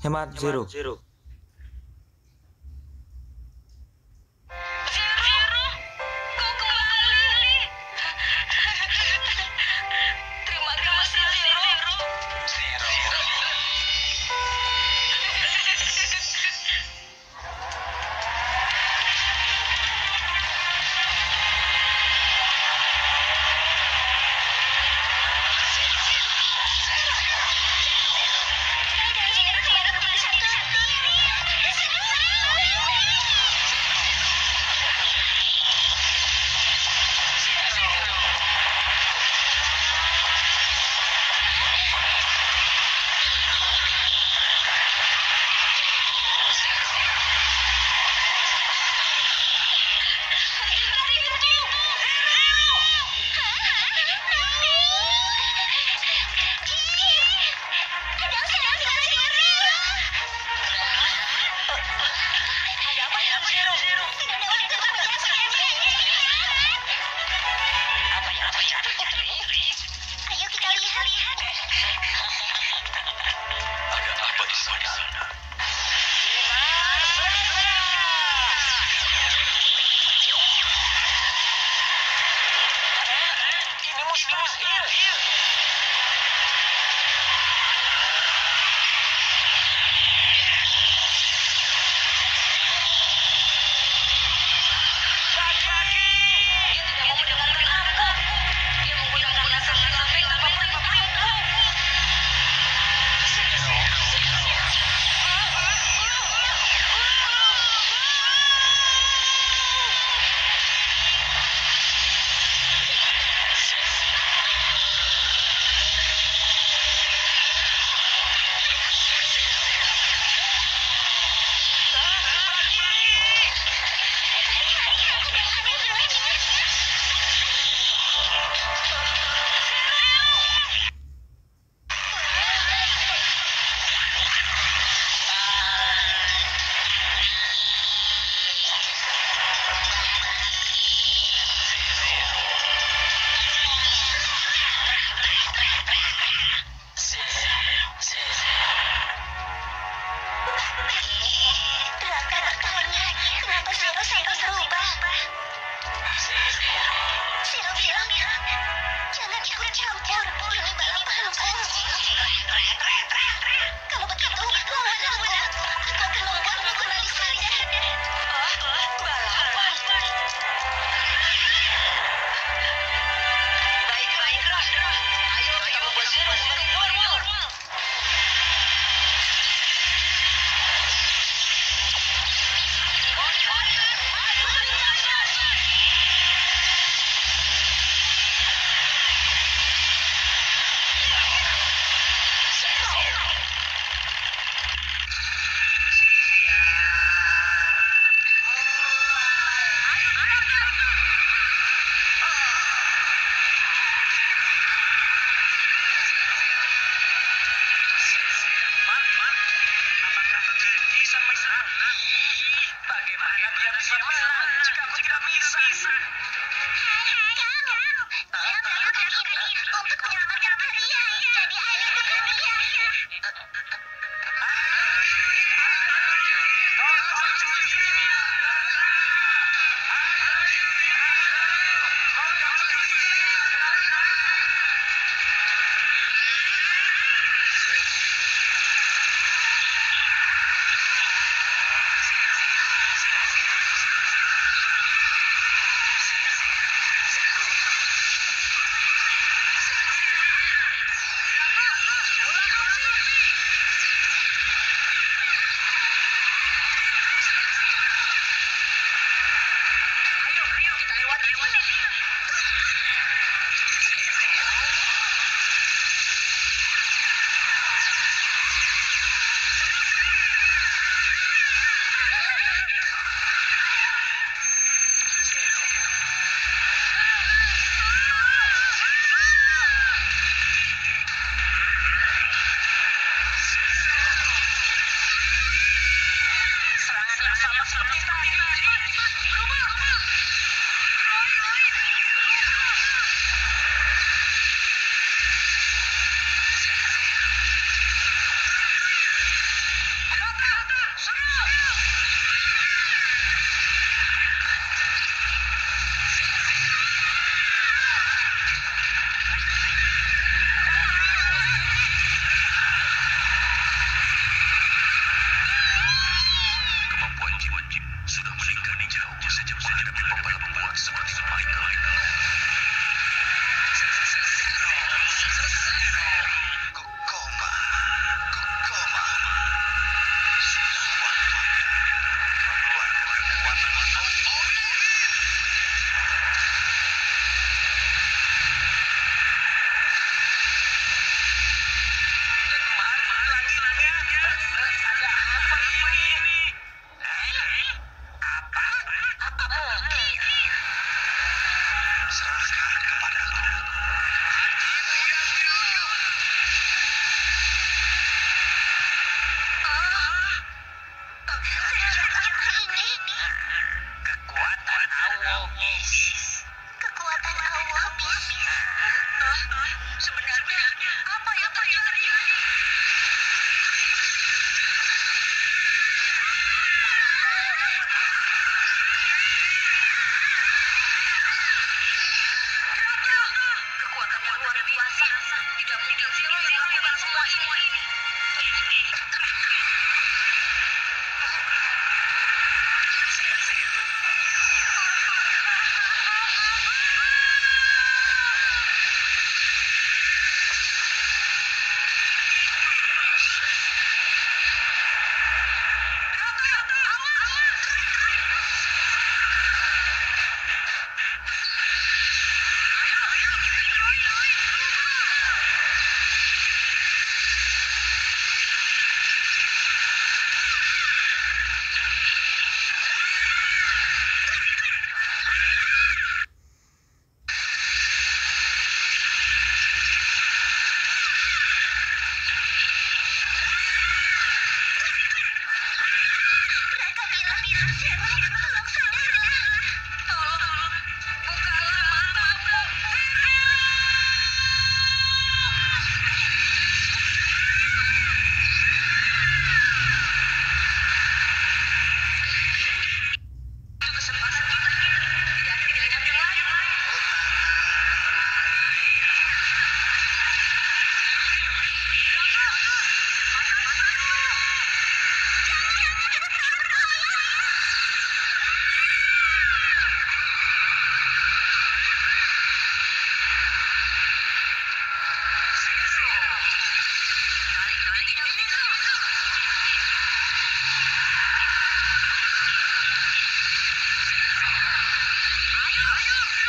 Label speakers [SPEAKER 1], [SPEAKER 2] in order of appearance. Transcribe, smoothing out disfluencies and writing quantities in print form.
[SPEAKER 1] Hemat zero.
[SPEAKER 2] Zero, kau kembali. Terima kasih, Zero. Ayo kita lihat.
[SPEAKER 3] Ada apa di sana?
[SPEAKER 2] Ini mustahil. Laki-laki. Dia tidak mau mendengarkan aku. Dia menggunakan laser filament tanpa beritahu. Raka bertanya, kenapa Zero sampai berubah? Zero bilang, jangan ikut campur, ini balapanku. Kalau begitu, lawan aku. Aku akan membuatmu kembali sadar. Balapan? Baiklah. Ayo kita membuat Zero kembali normal.
[SPEAKER 3] Apakah bisa menang? Bagaimana dia bisa menang jika aku tidak bisa?
[SPEAKER 2] Dia melakukan ini untuk menyelamatkan kalian. Jadi ayo dukung dia. Ayo kita lewati ini. Serangan yang sama seperti tadi. Berubah.
[SPEAKER 3] serahkan kepadaku. Hatimu yang biru. Kekuatan Awobis.
[SPEAKER 2] Kekuatan Awobis. Sebenarnya apa yang terjadi? Kekuatan yang luar biasa. Tidak mungkin Zero yang melakukan semua ini. Mereka bilang, Zero, tolong sadarlah. Tolong, bukalah matamu. Itu kesempatan kita. Tidak ada pilihan yang lain. Kali tidak bisa. Ayo,